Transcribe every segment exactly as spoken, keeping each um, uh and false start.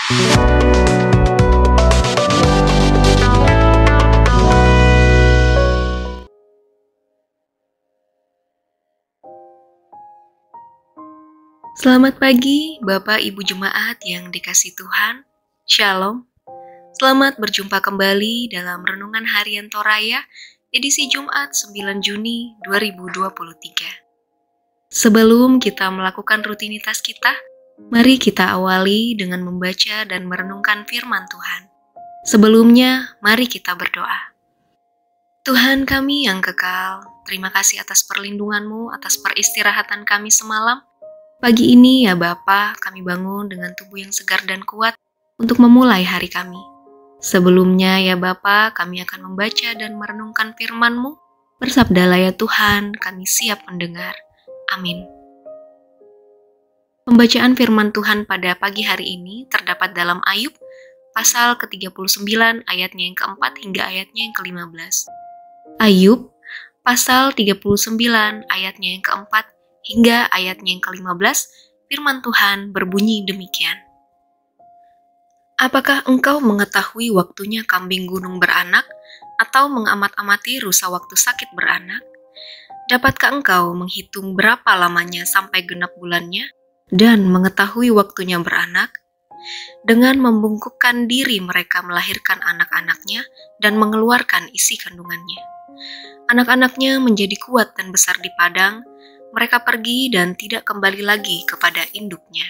Selamat pagi, Bapak Ibu Jemaat yang dikasihi Tuhan. Shalom. Selamat berjumpa kembali dalam Renungan Harian Toraya, edisi Jumat sembilan Juni dua ribu dua puluh tiga. Sebelum kita melakukan rutinitas kita, mari kita awali dengan membaca dan merenungkan firman Tuhan. Sebelumnya, mari kita berdoa. Tuhan kami yang kekal, terima kasih atas perlindungan-Mu, atas peristirahatan kami semalam. Pagi ini ya Bapa, kami bangun dengan tubuh yang segar dan kuat untuk memulai hari kami. Sebelumnya ya Bapa, kami akan membaca dan merenungkan firman-Mu. Bersabdalah ya Tuhan, kami siap mendengar. Amin. Pembacaan firman Tuhan pada pagi hari ini terdapat dalam Ayub, pasal ke tiga puluh sembilan, ayatnya yang keempat hingga ayatnya yang kelima belas. Ayub, pasal tiga puluh sembilan, ayatnya yang keempat hingga ayatnya yang kelima belas, firman Tuhan berbunyi demikian. Apakah engkau mengetahui waktunya kambing gunung beranak, atau mengamat-amati rusa waktu sakit beranak? Dapatkah engkau menghitung berapa lamanya sampai genap bulannya, dan mengetahui waktunya beranak? Dengan membungkukkan diri mereka melahirkan anak-anaknya, dan mengeluarkan isi kandungannya. Anak-anaknya menjadi kuat dan besar di padang, mereka pergi dan tidak kembali lagi kepada induknya.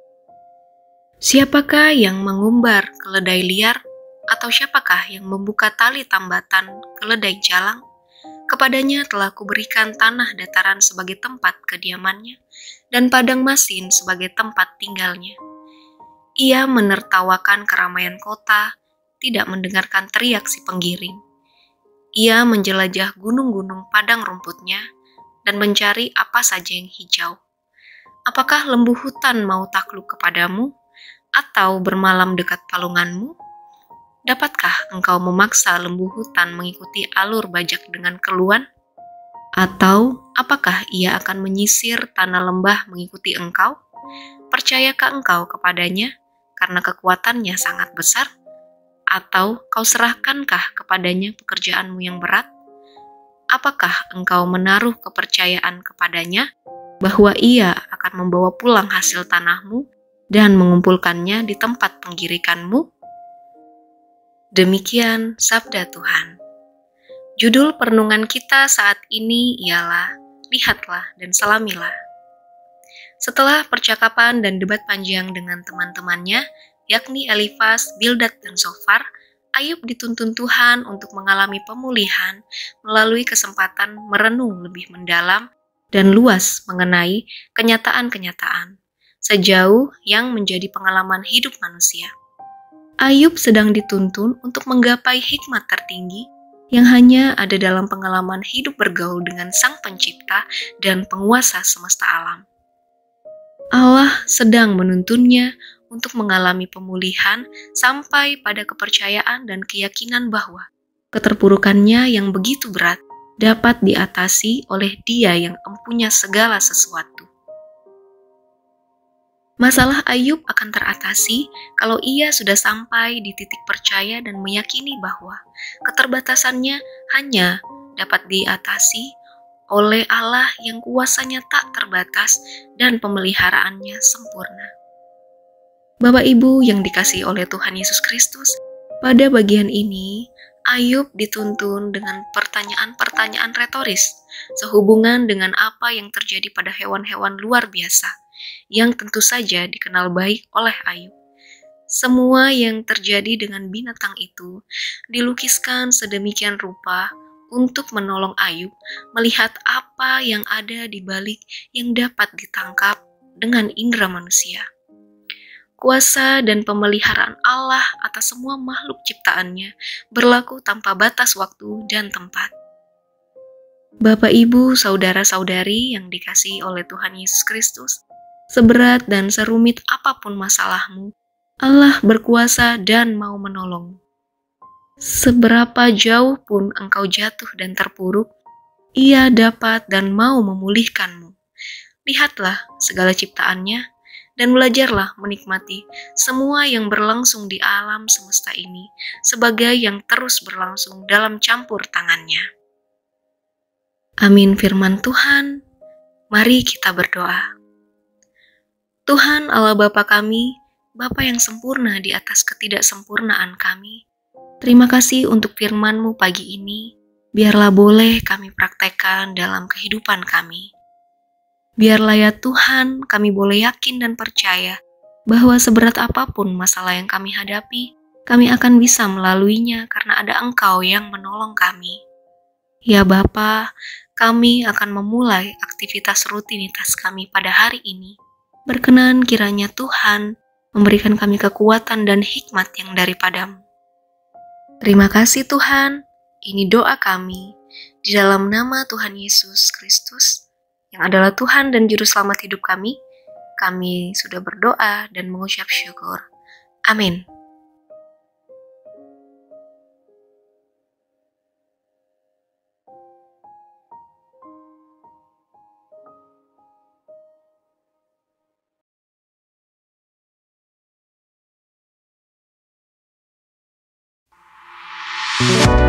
Siapakah yang mengumbar keledai liar, atau siapakah yang membuka tali tambatan keledai jalang? Kepadanya telah kuberikan tanah dataran sebagai tempat kediamannya, dan padang masin sebagai tempat tinggalnya. Ia menertawakan keramaian kota, tidak mendengarkan teriak si penggiring. Ia menjelajah gunung-gunung padang rumputnya, dan mencari apa saja yang hijau. Apakah lembu hutan mau takluk kepadamu, atau bermalam dekat palunganmu? Dapatkah engkau memaksa lembu hutan mengikuti alur bajak dengan keluhan? Atau apakah ia akan menyisir tanah lembah mengikuti engkau? Percayakah engkau kepadanya karena kekuatannya sangat besar? Atau kau serahkankah kepadanya pekerjaanmu yang berat? Apakah engkau menaruh kepercayaan kepadanya bahwa ia akan membawa pulang hasil tanahmu dan mengumpulkannya di tempat penggirikanmu? Demikian sabda Tuhan. Judul perenungan kita saat ini ialah Lihatlah dan Selamilah. Setelah percakapan dan debat panjang dengan teman-temannya, yakni Elifas, Bildad, dan Zofar, Ayub dituntun Tuhan untuk mengalami pemulihan melalui kesempatan merenung lebih mendalam dan luas mengenai kenyataan-kenyataan sejauh yang menjadi pengalaman hidup manusia. Ayub sedang dituntun untuk menggapai hikmat tertinggi yang hanya ada dalam pengalaman hidup bergaul dengan Sang Pencipta dan Penguasa semesta alam. Allah sedang menuntunnya untuk mengalami pemulihan sampai pada kepercayaan dan keyakinan bahwa keterpurukannya yang begitu berat dapat diatasi oleh Dia yang empunya segala sesuatu. Masalah Ayub akan teratasi kalau ia sudah sampai di titik percaya dan meyakini bahwa keterbatasannya hanya dapat diatasi oleh Allah yang kuasanya tak terbatas dan pemeliharaannya sempurna. Bapak Ibu yang dikasihi oleh Tuhan Yesus Kristus, pada bagian ini Ayub dituntun dengan pertanyaan-pertanyaan retoris sehubungan dengan apa yang terjadi pada hewan-hewan luar biasa yang tentu saja dikenal baik oleh Ayub. Semua yang terjadi dengan binatang itu dilukiskan sedemikian rupa untuk menolong Ayub melihat apa yang ada di balik yang dapat ditangkap dengan indera manusia. Kuasa dan pemeliharaan Allah atas semua makhluk ciptaannya berlaku tanpa batas waktu dan tempat. Bapak, Ibu, saudara-saudari yang dikasihi oleh Tuhan Yesus Kristus, seberat dan serumit apapun masalahmu, Allah berkuasa dan mau menolongmu. Seberapa jauh pun engkau jatuh dan terpuruk, Ia dapat dan mau memulihkanmu. Lihatlah segala ciptaannya, dan belajarlah menikmati semua yang berlangsung di alam semesta ini sebagai yang terus berlangsung dalam campur tangannya. Amin firman Tuhan. Mari kita berdoa. Tuhan Allah Bapa kami, Bapa yang sempurna di atas ketidaksempurnaan kami, terima kasih untuk firman-Mu pagi ini. Biarlah boleh kami praktekkan dalam kehidupan kami. Biarlah ya Tuhan, kami boleh yakin dan percaya bahwa seberat apapun masalah yang kami hadapi, kami akan bisa melaluinya karena ada Engkau yang menolong kami. Ya Bapa, kami akan memulai aktivitas rutinitas kami pada hari ini. Berkenan kiranya Tuhan memberikan kami kekuatan dan hikmat yang daripada-Mu. Terima kasih Tuhan, ini doa kami di dalam nama Tuhan Yesus Kristus, yang adalah Tuhan dan Juru Selamat hidup kami. Kami sudah berdoa dan mengucap syukur. Amin. Thank you.